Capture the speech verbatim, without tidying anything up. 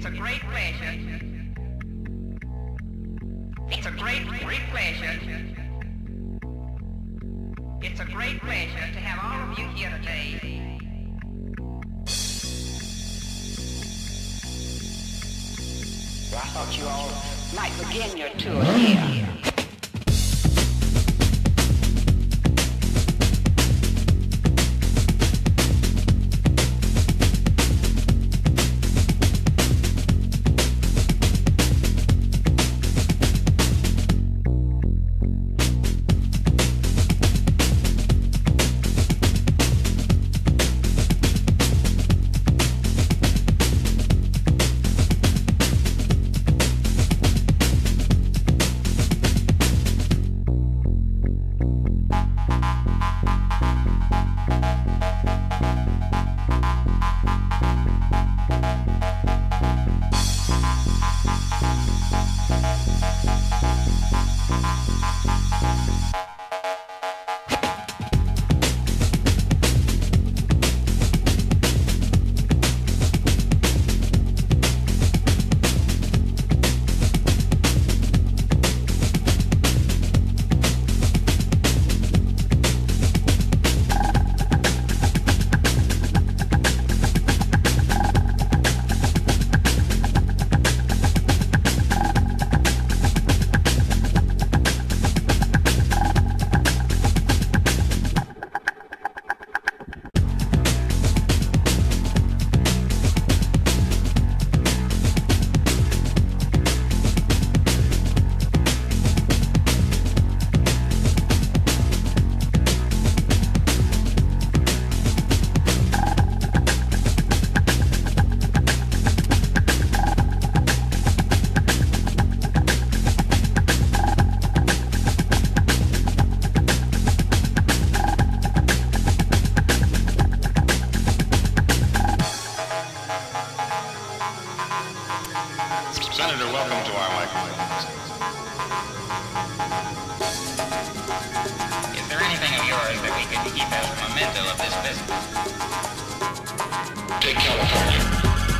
It's a great pleasure. It's a great, great pleasure. It's a great pleasure to have all of you here today. Well, I thought you all might begin your tour here. Senator, welcome to our microphone. Is there anything of yours that we could keep as a memento of this visit? Take California.